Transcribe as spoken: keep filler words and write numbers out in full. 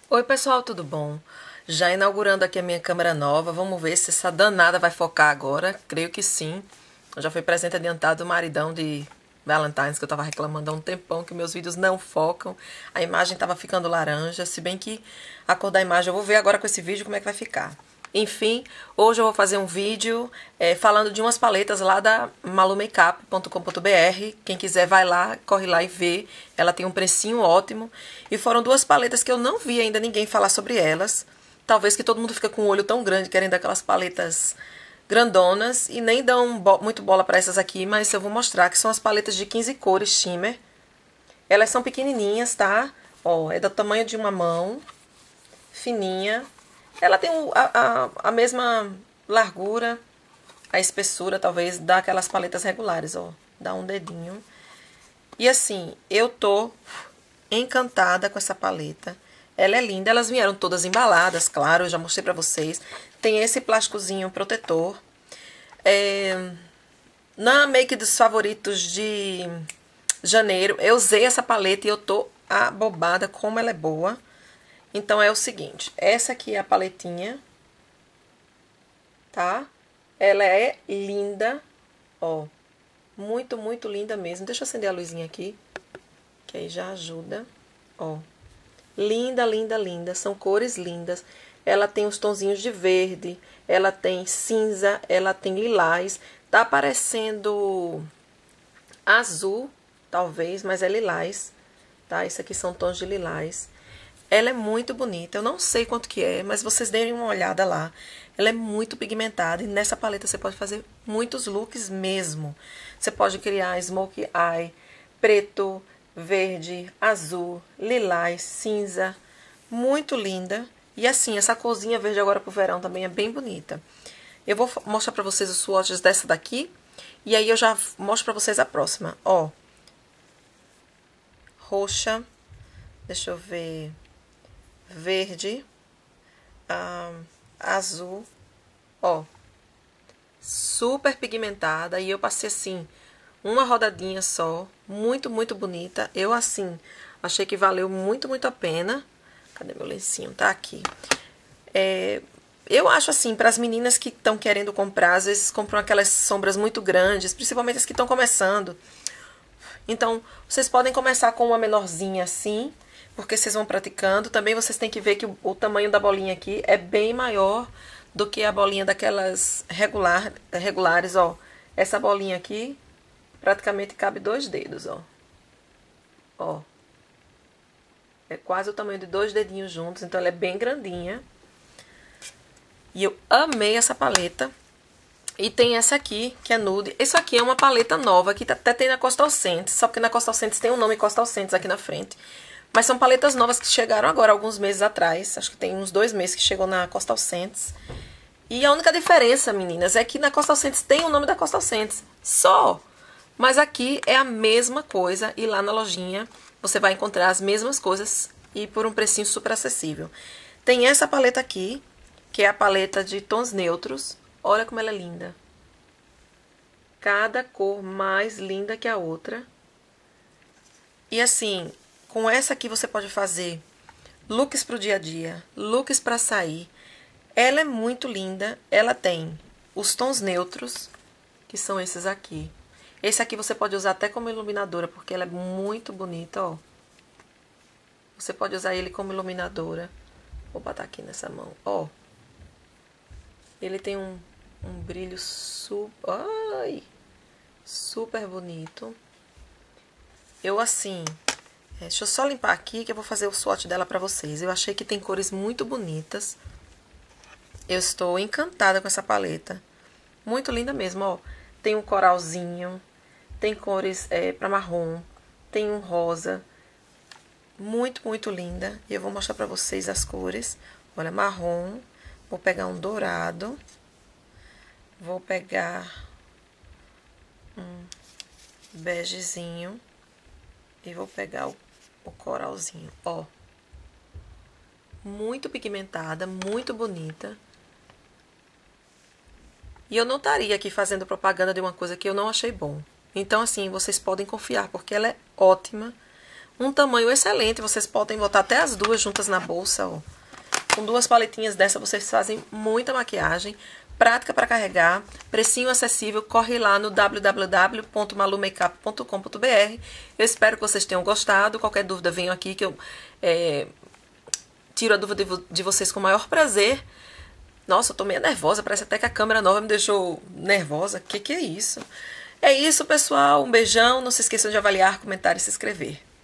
Oi pessoal, tudo bom? Já inaugurando aqui a minha câmera nova, vamos ver se essa danada vai focar agora, creio que sim. Já foi presente adiantado do maridão de Valentine's, que eu tava reclamando há um tempão que meus vídeos não focam. A imagem tava ficando laranja, se bem que a cor da imagem eu vou ver agora com esse vídeo como é que vai ficar. Enfim, hoje eu vou fazer um vídeo é, falando de umas paletas lá da malu makeup ponto com ponto br. Quem quiser vai lá, corre lá e vê. Ela tem um precinho ótimo. E foram duas paletas que eu não vi ainda ninguém falar sobre elas. Talvez que todo mundo fica com o olho tão grande querendo aquelas paletas grandonas e nem dão bo muito bola para essas aqui, mas eu vou mostrar que são as paletas de quinze cores shimmer. Elas são pequenininhas, tá? Ó, é do tamanho de uma mão, fininha. Ela tem a, a, a mesma largura, a espessura, talvez, daquelas paletas regulares, ó. Dá um dedinho. E assim, eu tô encantada com essa paleta. Ela é linda, elas vieram todas embaladas, claro, eu já mostrei pra vocês. Tem esse plásticozinho protetor. É... Na Make dos Favoritos de janeiro, eu usei essa paleta e eu tô abobada como ela é boa. Então é o seguinte, essa aqui é a paletinha, tá? Ela é linda, ó, muito, muito linda mesmo. Deixa eu acender a luzinha aqui, que aí já ajuda, ó. Linda, linda, linda, são cores lindas. Ela tem os tonzinhos de verde, ela tem cinza, ela tem lilás. Tá parecendo azul, talvez, mas é lilás, tá? Isso aqui são tons de lilás. Ela é muito bonita, eu não sei quanto que é, mas vocês deem uma olhada lá. Ela é muito pigmentada e nessa paleta você pode fazer muitos looks mesmo. Você pode criar smoky eye, preto, verde, azul, lilás, cinza. Muito linda. E assim, essa corzinha verde agora pro verão também é bem bonita. Eu vou mostrar pra vocês os swatches dessa daqui. E aí eu já mostro pra vocês a próxima. Ó. Roxa. Deixa eu ver... verde, ah, azul, ó, super pigmentada, e eu passei assim, uma rodadinha só, muito, muito bonita. Eu assim, achei que valeu muito, muito a pena. Cadê meu lencinho? Tá aqui. É, eu acho assim, para as meninas que estão querendo comprar, às vezes compram aquelas sombras muito grandes, principalmente as que estão começando. Então, vocês podem começar com uma menorzinha assim, porque vocês vão praticando. Também vocês têm que ver que o, o tamanho da bolinha aqui é bem maior do que a bolinha daquelas regular, regulares, ó. Essa bolinha aqui praticamente cabe dois dedos, ó. Ó. É quase o tamanho de dois dedinhos juntos, então ela é bem grandinha. E eu amei essa paleta. E tem essa aqui, que é nude. Isso aqui é uma paleta nova, que até tem na Costa Ocentes, só porque na Costa Ocentes tem o nome Costa Ocentes aqui na frente. Mas são paletas novas que chegaram agora, alguns meses atrás. Acho que tem uns dois meses que chegou na Costa Ocentes. E a única diferença, meninas, é que na Costa Ocentes tem o nome da Costa Ocentes. Só! Mas aqui é a mesma coisa. E lá na lojinha você vai encontrar as mesmas coisas e por um precinho super acessível. Tem essa paleta aqui, que é a paleta de tons neutros. Olha como ela é linda. Cada cor mais linda que a outra. E assim... com essa aqui você pode fazer looks pro dia a dia, looks para sair. Ela é muito linda. Ela tem os tons neutros, que são esses aqui. Esse aqui você pode usar até como iluminadora, porque ela é muito bonita, ó. Você pode usar ele como iluminadora. Vou botar aqui nessa mão, ó. Ele tem um, um brilho super, ai, super bonito. Eu assim... É, deixa eu só limpar aqui que eu vou fazer o swatch dela pra vocês. Eu achei que tem cores muito bonitas. Eu estou encantada com essa paleta. Muito linda mesmo, ó. Tem um coralzinho. Tem cores é, pra marrom. Tem um rosa. Muito, muito linda. E eu vou mostrar pra vocês as cores. Olha, marrom. Vou pegar um dourado. Vou pegar um begezinho. E vou pegar o o coralzinho, ó. Muito pigmentada, muito bonita. E eu não estaria aqui fazendo propaganda de uma coisa que eu não achei bom. Então, assim, vocês podem confiar, porque ela é ótima. Um tamanho excelente, vocês podem botar até as duas juntas na bolsa, ó. Com duas paletinhas dessa vocês fazem muita maquiagem, prática para carregar, precinho acessível. Corre lá no w w w ponto malu makeup ponto com ponto b r. Eu espero que vocês tenham gostado. Qualquer dúvida, venham aqui que eu é, tiro a dúvida de vocês com o maior prazer. Nossa, eu tô meio nervosa, parece até que a câmera nova me deixou nervosa. Que que é isso? É isso, pessoal. Um beijão. Não se esqueçam de avaliar, comentar e se inscrever.